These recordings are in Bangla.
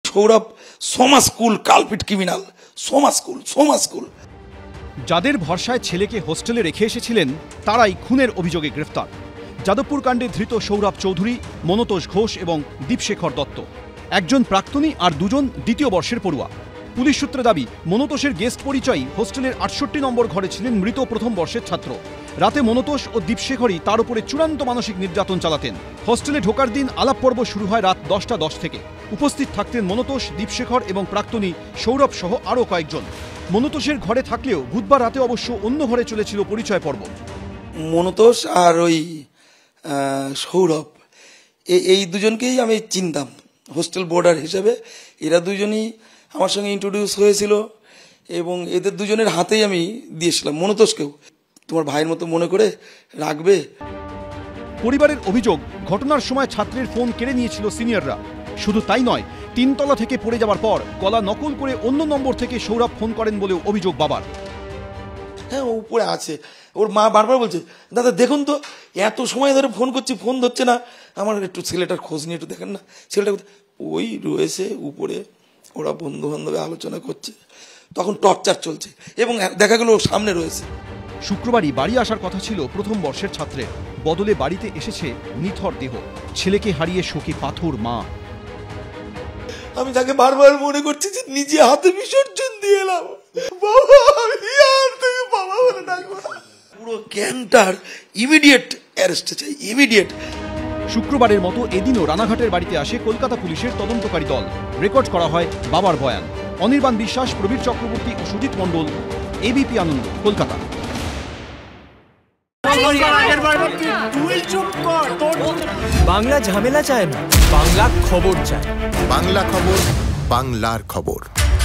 Sourav Soma school culprit criminal, Soma school. যাদের ভরসায় ছেলেকে হোস্টেলে রেখে এসেছিলেন তারাই খুনের অভিযোগে গ্রেফতার। যাদবপুর কাণ্ডে ধৃত সৌরভ চৌধুরী, মনতোষ ঘোষ এবং দীপশেখর দত্ত। একজন প্রাক্তনী আর দুজন দ্বিতীয় বর্ষের পড়ুয়া। পুলিশ সূত্রে দাবি, মনতোষের গেস্ট পরিচয়ী হোস্টেলের 68 নম্বর ঘরে ছিলেন মৃত প্রথম বর্ষের ছাত্র। রাতে মনতোষ ও দীপশেখরই তার উপরে চূড়ান্ত মানসিক নির্যাতন চালাতেন। হোস্টেলে ঢোকার দিন আলাপ পর্ব শুরু হয় রাত 10টা 10 থেকে। উপস্থিত থাকতেন মনতোষ, দীপশেখর এবং প্রাক্তনী সৌরভ সহ আরও কয়েকজন। মনতোষের ঘরে থাকলেও বুধবার রাতে অবশ্য অন্য ঘরে চলেছিল পরিচয় পর্ব। মনতোষ আর ওই সৌরভ, এই দুজনকেই আমি চিনতাম হোস্টেল বোর্ডার হিসেবে। এরা দুজনই আমার সঙ্গে ইন্ট্রোডিউস হয়েছিল এবং এদের দুজনের হাতেই আমি দিয়েছিলাম মনতোষকেও, তোমার ভাইয়ের মতো মনে করে রাখবে। পরিবারের অভিযোগ, ঘটনার সময় ছাত্রের ফোন কেড়ে নিয়েছিল সিনিয়ররা। শুধু তাই নয়, 3 তলা থেকে পড়ে যাওয়ার পর গলা নকল করে অন্য নম্বর থেকে সৌরভ ফোন করেন বলেও অভিযোগ বাবার। হ্যাঁ, ও উপরে আছে। ওর মা বারবার বলছে, দাদা দেখুন তো, এত সময় ধরে ফোন করছি, ফোন ধরছে না, আমার একটু ছেলেটার খোঁজ নিয়ে একটু দেখেন না। ছেলেটা ওই রয়েছে উপরে, ওরা বন্ধু বান্ধবে আলোচনা করছে, তখন টর্চার চলছে এবং দেখা গেল ওর সামনে রয়েছে। শুক্রবারই বাড়ি আসার কথা ছিল প্রথম বর্ষের ছাত্রের, বদলে বাড়িতে এসেছে নিথর দেহ। ছেলেকে হারিয়ে শোকে পাথর মা। আমি তাকে বারবার মনে করছি যে নিজে হাতে বিসর্জন দিয়ে এলাম। বাবা, আমি আর তোকে বাবা বলে ডাকবো না। পুরো গ্যাংটার ইমিডিয়েট অ্যারেস্ট চাই, ইমিডিয়েট। শুক্রবারের মতো এদিনও রানাঘাটের বাড়িতে আসে কলকাতা পুলিশের তদন্তকারী দল। রেকর্ড করা হয় বাবার বয়ান। অনির্বাণ বিশ্বাস, প্রবীর চক্রবর্তী ও সুজিত মণ্ডল, এবিপি আনন্দ, কলকাতা। বাংলা ঝামেলা চায় না, বাংলা খবর চায়। বাংলা খবর, বাংলার খবর।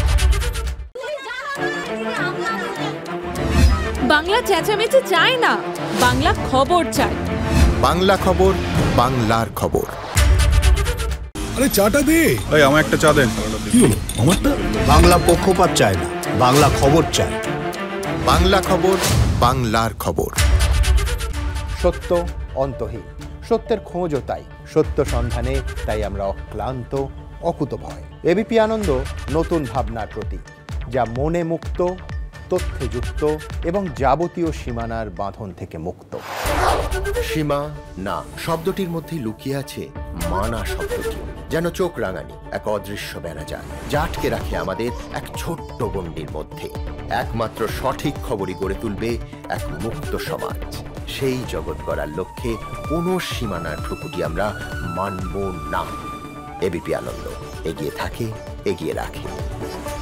বাংলা চেঁচামেচি চায় না, বাংলা খবর চায়। বাংলা খবর, বাংলার খবর। আরে চাটা দে। ভাই আমার একটা চা দেন। কি হলো আমারটা? বাংলা পক্ষপাত চায় না, বাংলা খবর চায়। বাংলা খবর, বাংলার খবর। সত্য অন্তহীন, সত্যের খোঁজও তাই। সত্য সন্ধানে তাই আমরা অক্লান্ত, অকুতভয়। এবিপি আনন্দ নতুন ভাবনার প্রতীক, যা মনে মুক্ত, তথ্যে যুক্ত এবং যাবতীয় সীমানার বাঁধন থেকে মুক্ত। সীমা না শব্দটির মধ্যে লুকিয়ে আছে মানা শব্দটি, যেন চোখ রাঙানি এক অদৃশ্য বেড়াজাল, যা আটকে রাখে আমাদের এক ছোট্ট গণ্ডির মধ্যে। একমাত্র সঠিক খবরই গড়ে তুলবে এক মুক্ত সমাজ। সেই জগৎ গড়ার লক্ষ্যে কোনো সীমানার ঠুকুটি আমরা মানব না। এবিপি আনন্দ এগিয়ে থাকে, এগিয়ে রাখে।